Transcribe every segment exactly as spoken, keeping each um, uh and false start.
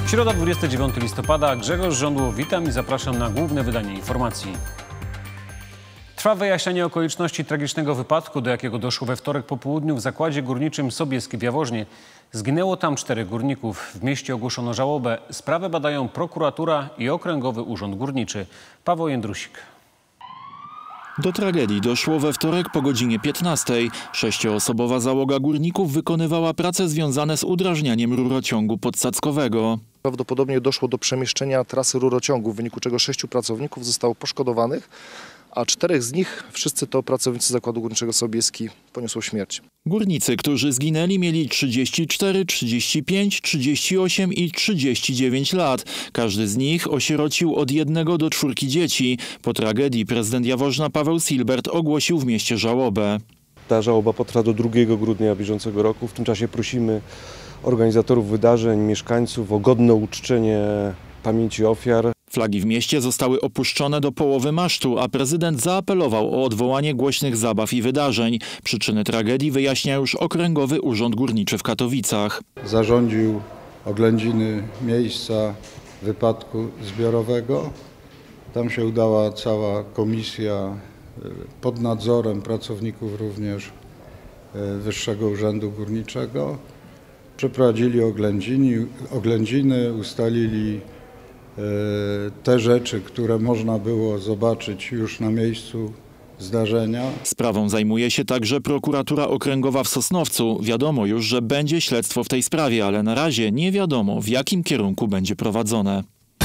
Środa, dwudziestego dziewiątego listopada. Grzegorz Żądło, witam i zapraszam na główne wydanie informacji. Trwa wyjaśnianie okoliczności tragicznego wypadku, do jakiego doszło we wtorek po południu w zakładzie górniczym Sobieski w Jaworznie. Zginęło tam czterech górników. W mieście ogłoszono żałobę. Sprawę badają prokuratura i Okręgowy Urząd Górniczy. Paweł Jędrusik. Do tragedii doszło we wtorek po godzinie piętnastej. Sześcioosobowa załoga górników wykonywała prace związane z udrażnianiem rurociągu podsackowego. Prawdopodobnie doszło do przemieszczenia trasy rurociągu, w wyniku czego sześciu pracowników zostało poszkodowanych, a czterech z nich, wszyscy to pracownicy Zakładu Górniczego Sobieski, poniosło śmierć. Górnicy, którzy zginęli, mieli trzydzieści cztery, trzydzieści pięć, trzydzieści osiem i trzydzieści dziewięć lat. Każdy z nich osierocił od jednego do czwórki dzieci. Po tragedii prezydent Jaworzna Paweł Silbert ogłosił w mieście żałobę. Ta żałoba potrwa do drugiego grudnia bieżącego roku. W tym czasie prosimy organizatorów wydarzeń, mieszkańców o godne uczczenie pamięci ofiar. Flagi w mieście zostały opuszczone do połowy masztu, a prezydent zaapelował o odwołanie głośnych zabaw i wydarzeń. Przyczyny tragedii wyjaśnia już Okręgowy Urząd Górniczy w Katowicach. Zarządził oględziny miejsca wypadku zbiorowego. Tam się udała cała komisja pod nadzorem pracowników również Wyższego Urzędu Górniczego. Przeprowadzili oględziny, oględziny ustalili te rzeczy, które można było zobaczyć już na miejscu zdarzenia. Sprawą zajmuje się także prokuratura okręgowa w Sosnowcu. Wiadomo już, że będzie śledztwo w tej sprawie, ale na razie nie wiadomo, w jakim kierunku będzie prowadzone.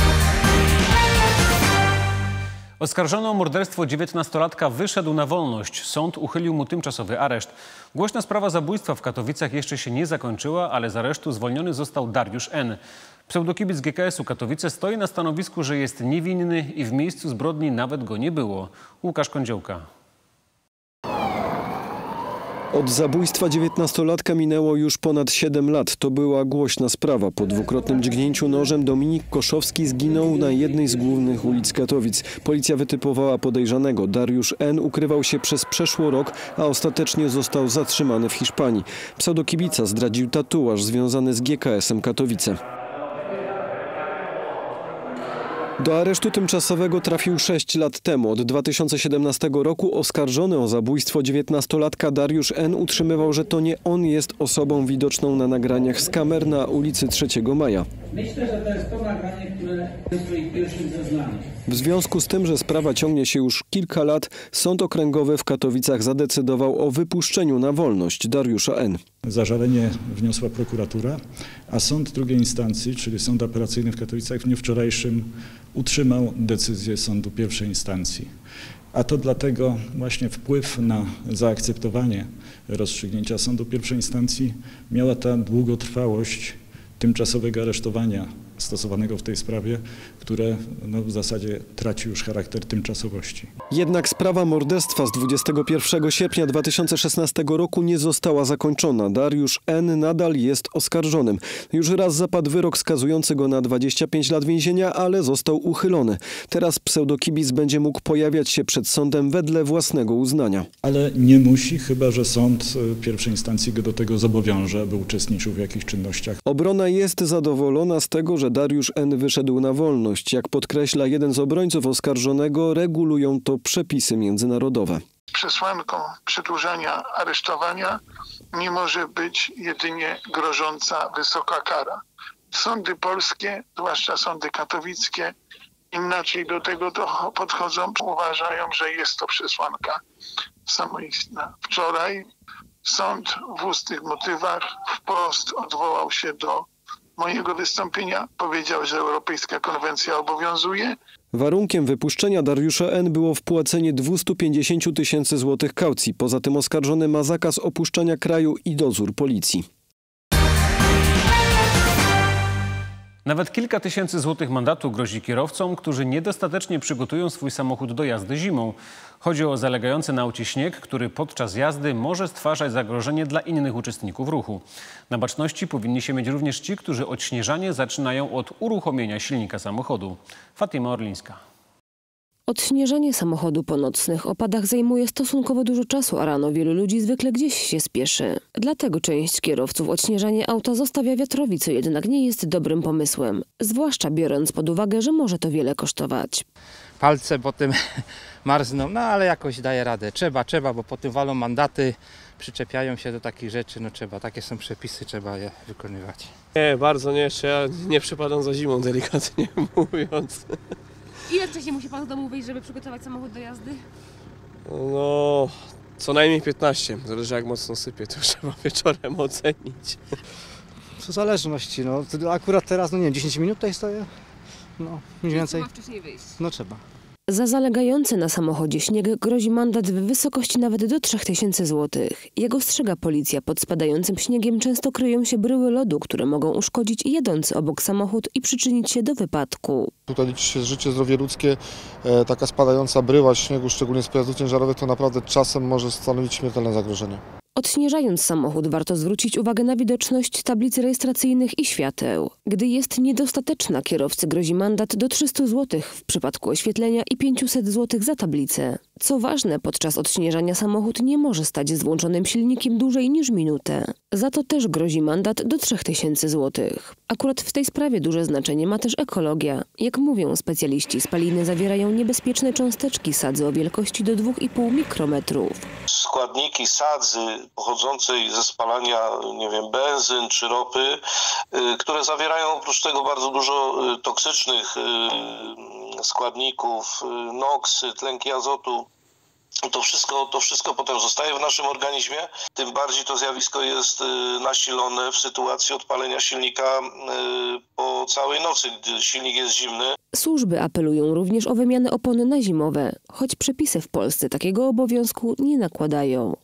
Oskarżony o morderstwo dziewiętnastolatka wyszedł na wolność. Sąd uchylił mu tymczasowy areszt. Głośna sprawa zabójstwa w Katowicach jeszcze się nie zakończyła, ale z aresztu zwolniony został Dariusz N. Pseudokibic G K S-u Katowice stoi na stanowisku, że jest niewinny i w miejscu zbrodni nawet go nie było. Łukasz Kądziołka. Od zabójstwa dziewiętnastolatka minęło już ponad siedem lat. To była głośna sprawa. Po dwukrotnym dźgnięciu nożem Dominik Koszowski zginął na jednej z głównych ulic Katowic. Policja wytypowała podejrzanego. Dariusz N. ukrywał się przez przeszło rok, a ostatecznie został zatrzymany w Hiszpanii. Pseudokibica zdradził tatuaż związany z G K S-em Katowice. Do aresztu tymczasowego trafił sześć lat temu. Od dwa tysiące siedemnastego roku oskarżony o zabójstwo dziewiętnastolatka Dariusz N. utrzymywał, że to nie on jest osobą widoczną na nagraniach z kamer na ulicy trzeciego maja. Myślę, że to jest to nagranie, które jest w swoich pierwszych zeznaniach. W związku z tym, że sprawa ciągnie się już kilka lat, Sąd Okręgowy w Katowicach zadecydował o wypuszczeniu na wolność Dariusza N. Zażalenie wniosła prokuratura, a sąd drugiej instancji, czyli Sąd Apelacyjny w Katowicach w dniu wczorajszym utrzymał decyzję sądu pierwszej instancji. A to dlatego właśnie wpływ na zaakceptowanie rozstrzygnięcia sądu pierwszej instancji miała ta długotrwałość tymczasowego aresztowania stosowanego w tej sprawie, które no, w zasadzie traci już charakter tymczasowości. Jednak sprawa morderstwa z dwudziestego pierwszego sierpnia dwa tysiące szesnastego roku nie została zakończona. Dariusz N. nadal jest oskarżonym. Już raz zapadł wyrok skazujący go na dwadzieścia pięć lat więzienia, ale został uchylony. Teraz pseudokibic będzie mógł pojawiać się przed sądem wedle własnego uznania. Ale nie musi, chyba że sąd pierwszej instancji go do tego zobowiąże, aby uczestniczył w jakichś czynnościach. Obrona jest zadowolona z tego, że Dariusz N. wyszedł na wolność. Jak podkreśla jeden z obrońców oskarżonego, regulują to przepisy międzynarodowe. Przesłanką przedłużania aresztowania nie może być jedynie grożąca wysoka kara. Sądy polskie, zwłaszcza sądy katowickie, inaczej do tego podchodzą. Uważają, że jest to przesłanka samoistna. Wczoraj sąd w ustnych motywach wprost odwołał się do mojego wystąpienia. Powiedział, że Europejska Konwencja obowiązuje. Warunkiem wypuszczenia Dariusza N. było wpłacenie dwieście pięćdziesiąt tysięcy złotych kaucji. Poza tym oskarżony ma zakaz opuszczania kraju i dozór policji. Nawet kilka tysięcy złotych mandatu grozi kierowcom, którzy niedostatecznie przygotują swój samochód do jazdy zimą. Chodzi o zalegający na aucie śnieg, który podczas jazdy może stwarzać zagrożenie dla innych uczestników ruchu. Na baczności powinni się mieć również ci, którzy odśnieżanie zaczynają od uruchomienia silnika samochodu. Fatima Orlińska. Odśnieżanie samochodu po nocnych opadach zajmuje stosunkowo dużo czasu, a rano wielu ludzi zwykle gdzieś się spieszy. Dlatego część kierowców odśnieżanie auta zostawia wiatrowi, co jednak nie jest dobrym pomysłem. Zwłaszcza biorąc pod uwagę, że może to wiele kosztować. Palce potem marzną, no ale jakoś daje radę. Trzeba, trzeba, bo potem walą mandaty, przyczepiają się do takich rzeczy, no trzeba, takie są przepisy, trzeba je wykonywać. Nie, bardzo nie, jeszcze ja nie przypadam za zimą, delikatnie mówiąc. Ile wcześniej musi pan z domu wyjść, żeby przygotować samochód do jazdy? No, co najmniej piętnaście, zależy jak mocno sypie, to trzeba wieczorem ocenić. W zależności, no akurat teraz, no nie wiem, dziesięć minut tutaj stoję, no mniej więcej. Trzeba wcześniej wyjść. No trzeba. Za zalegający na samochodzie śnieg grozi mandat w wysokości nawet do trzech tysięcy złotych. Jak ostrzega policja, pod spadającym śniegiem często kryją się bryły lodu, które mogą uszkodzić jadący obok samochód i przyczynić się do wypadku. Tutaj liczy się życie, zdrowie ludzkie. E, taka spadająca bryła śniegu, szczególnie z pojazdów ciężarowych, to naprawdę czasem może stanowić śmiertelne zagrożenie. Odśnieżając samochód, warto zwrócić uwagę na widoczność tablic rejestracyjnych i świateł. Gdy jest niedostateczna, kierowcy grozi mandat do trzystu złotych w przypadku oświetlenia i pięćset złotych za tablicę. Co ważne, podczas odśnieżania samochód nie może stać z włączonym silnikiem dłużej niż minutę. Za to też grozi mandat do trzech tysięcy złotych. Akurat w tej sprawie duże znaczenie ma też ekologia. Jak mówią specjaliści, spaliny zawierają niebezpieczne cząsteczki sadzy o wielkości do dwóch i pół mikrometrów. Składniki sadzy pochodzącej ze spalania, nie wiem, benzyn czy ropy, które zawierają oprócz tego bardzo dużo toksycznych składników, noksy, tlenki azotu. To wszystko, to wszystko potem zostaje w naszym organizmie. Tym bardziej to zjawisko jest nasilone w sytuacji odpalenia silnika po całej nocy, gdy silnik jest zimny. Służby apelują również o wymianę opon na zimowe, choć przepisy w Polsce takiego obowiązku nie nakładają.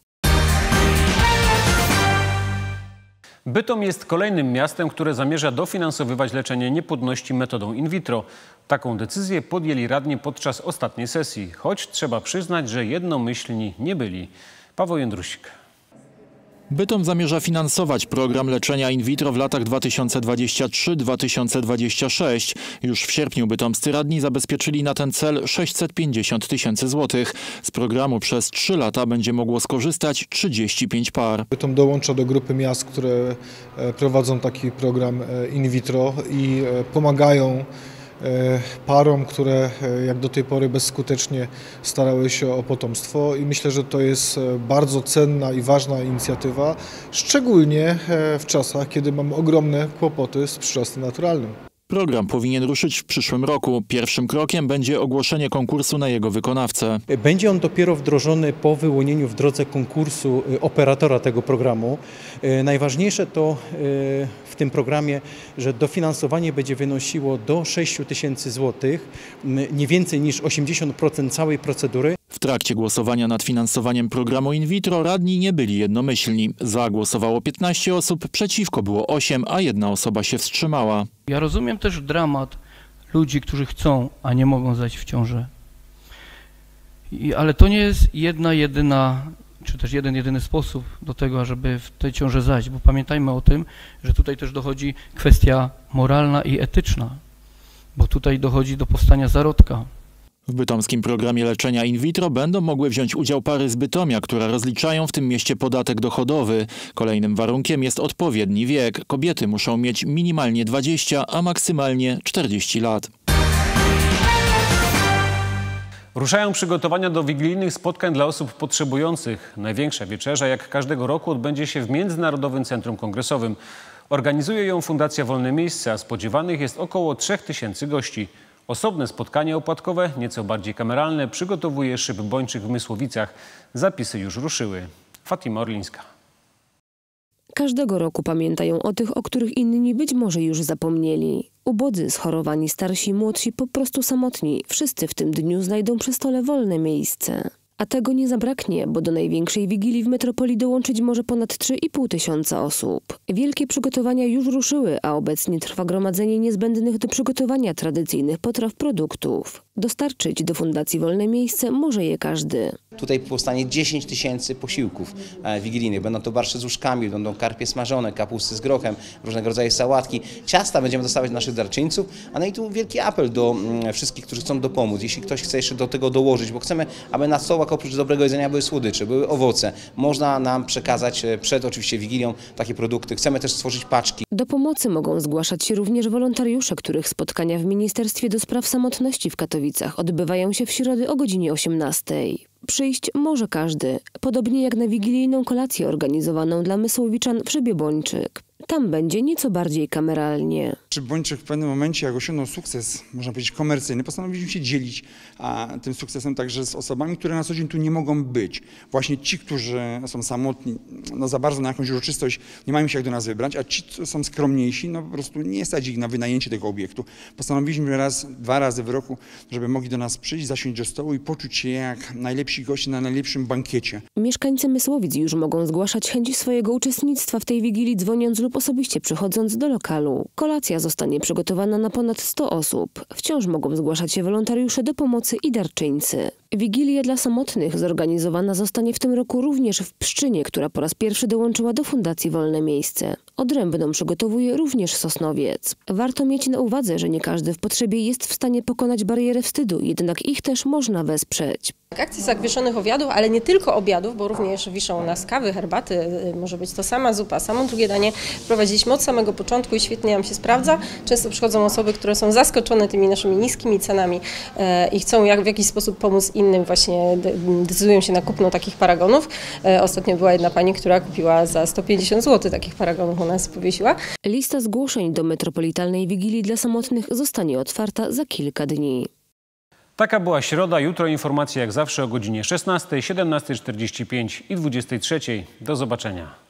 Bytom jest kolejnym miastem, które zamierza dofinansowywać leczenie niepłodności metodą in vitro. Taką decyzję podjęli radni podczas ostatniej sesji, choć trzeba przyznać, że jednomyślni nie byli. Paweł Jędrusik. Bytom zamierza finansować program leczenia in vitro w latach dwa tysiące dwudziestym trzecim do dwa tysiące dwudziestego szóstego. Już w sierpniu bytomscy radni zabezpieczyli na ten cel sześćset pięćdziesiąt tysięcy złotych. Z programu przez trzy lata będzie mogło skorzystać trzydzieści pięć par. Bytom dołącza do grupy miast, które prowadzą taki program in vitro i pomagają parom, które jak do tej pory bezskutecznie starały się o potomstwo i myślę, że to jest bardzo cenna i ważna inicjatywa, szczególnie w czasach, kiedy mamy ogromne kłopoty z przyrostem naturalnym. Program powinien ruszyć w przyszłym roku. Pierwszym krokiem będzie ogłoszenie konkursu na jego wykonawcę. Będzie on dopiero wdrożony po wyłonieniu w drodze konkursu operatora tego programu. Najważniejsze to w tym programie, że dofinansowanie będzie wynosiło do sześciu tysięcy złotych, nie więcej niż osiemdziesiąt procent całej procedury. W trakcie głosowania nad finansowaniem programu in vitro radni nie byli jednomyślni. Za głosowało piętnaście osób, przeciwko było osiem, a jedna osoba się wstrzymała. Ja rozumiem też dramat ludzi, którzy chcą, a nie mogą zajść w ciążę. I, ale to nie jest jedna, jedyna, czy też jeden, jedyny sposób do tego, żeby w tej ciążę zajść, bo pamiętajmy o tym, że tutaj też dochodzi kwestia moralna i etyczna, bo tutaj dochodzi do powstania zarodka. W bytomskim programie leczenia in vitro będą mogły wziąć udział pary z Bytomia, które rozliczają w tym mieście podatek dochodowy. Kolejnym warunkiem jest odpowiedni wiek. Kobiety muszą mieć minimalnie dwadzieścia, a maksymalnie czterdzieści lat. Ruszają przygotowania do wigilijnych spotkań dla osób potrzebujących. Największa wieczerza, jak każdego roku, odbędzie się w Międzynarodowym Centrum Kongresowym. Organizuje ją Fundacja Wolne Miejsce, a spodziewanych jest około trzech tysięcy gości. Osobne spotkanie opłatkowe, nieco bardziej kameralne, przygotowuje Szyb Bończyk w Mysłowicach. Zapisy już ruszyły. Fatima Orlińska. Każdego roku pamiętają o tych, o których inni być może już zapomnieli. Ubodzy, schorowani, starsi, młodsi, po prostu samotni. Wszyscy w tym dniu znajdą przy stole wolne miejsce. A tego nie zabraknie, bo do największej wigilii w metropolii dołączyć może ponad trzy i pół tysiąca osób. Wielkie przygotowania już ruszyły, a obecnie trwa gromadzenie niezbędnych do przygotowania tradycyjnych potraw produktów. Dostarczyć do Fundacji Wolne Miejsce może je każdy. Tutaj powstanie dziesięć tysięcy posiłków wigilijnych. Będą to barszcze z łóżkami, będą karpie smażone, kapusty z grochem, różnego rodzaju sałatki. Ciasta będziemy dostawać naszych darczyńców, a no i tu wielki apel do wszystkich, którzy chcą dopomóc. Jeśli ktoś chce jeszcze do tego dołożyć, bo chcemy, aby na stołach oprócz dobrego jedzenia były słodycze, były owoce. Można nam przekazać przed oczywiście Wigilią takie produkty. Chcemy też stworzyć paczki. Do pomocy mogą zgłaszać się również wolontariusze, których spotkania w Ministerstwie do Spraw Samotności w Katowicach odbywają się w środę o godzinie osiemnastej. Przyjść może każdy, podobnie jak na wigilijną kolację organizowaną dla Mysłowiczan w Szybie-Bończyk. Tam będzie nieco bardziej kameralnie. Szybie-Bończyk w pewnym momencie, jak osiągnął sukces, można powiedzieć komercyjny, postanowiliśmy się dzielić a, tym sukcesem także z osobami, które na co dzień tu nie mogą być. Właśnie ci, którzy są samotni, no za bardzo na jakąś uroczystość nie mają się jak do nas wybrać, a ci, co są skromniejsi, no po prostu nie stać ich na wynajęcie tego obiektu. Postanowiliśmy raz, dwa razy w roku, żeby mogli do nas przyjść, zasiąść do stołu i poczuć się jak najlepsi goście na najlepszym bankiecie. Mieszkańcy Mysłowic już mogą zgłaszać chęć swojego uczestnictwa w tej wigilii, dzwoniąc lub osobiście przychodząc do lokalu. Kolacja zostanie przygotowana na ponad sto osób. Wciąż mogą zgłaszać się wolontariusze do pomocy i darczyńcy. Wigilia dla samotnych zorganizowana zostanie w tym roku również w Pszczynie, która po raz pierwszy dołączyła do Fundacji Wolne Miejsce. Odrębną przygotowuje również Sosnowiec. Warto mieć na uwadze, że nie każdy w potrzebie jest w stanie pokonać barierę wstydu, jednak ich też można wesprzeć. Akcji zawieszonych obiadów, ale nie tylko obiadów, bo również wiszą nas kawy, herbaty, może być to sama zupa, samo drugie danie. Prowadziliśmy od samego początku i świetnie nam się sprawdza. Często przychodzą osoby, które są zaskoczone tymi naszymi niskimi cenami e, i chcą jak, w jakiś sposób pomóc innym, właśnie decydują się na kupno takich paragonów. E, ostatnio była jedna pani, która kupiła za sto pięćdziesiąt złotych takich paragonów u nas, powiesiła. Lista zgłoszeń do Metropolitalnej Wigilii dla Samotnych zostanie otwarta za kilka dni. Taka była środa. Jutro informacje jak zawsze o godzinie szesnastej, siedemnastej czterdzieści pięć i dwudziestej trzeciej. Do zobaczenia.